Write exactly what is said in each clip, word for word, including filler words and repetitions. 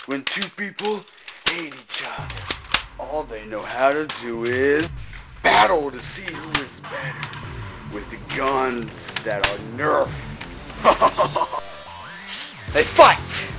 when two people hate each other. All they know how to do is battle to see who is better with the guns that are Nerf. They fight!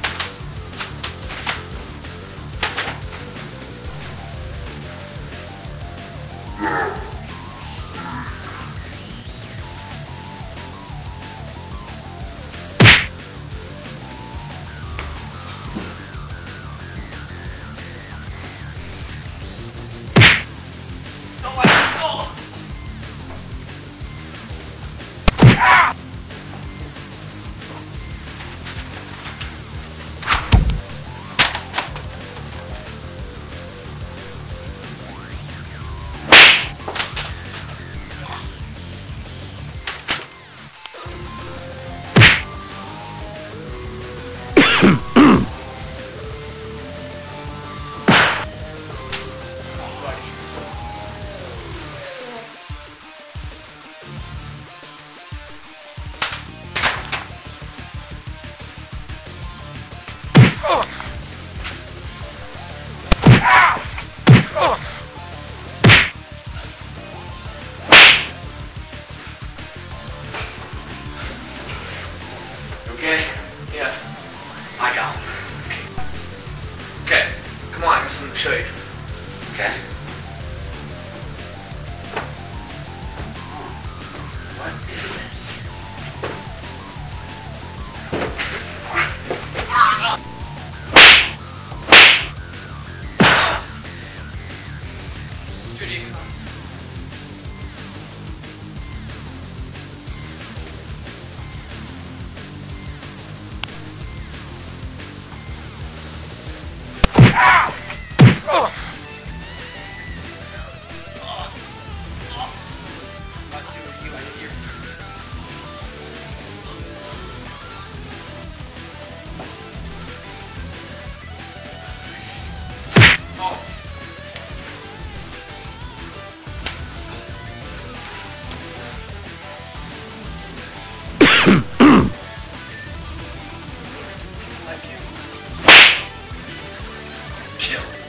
Okay? Yeah. I got it. Okay. Come on, I got something to show you. Okay? What is this? Judy, come on. Kill.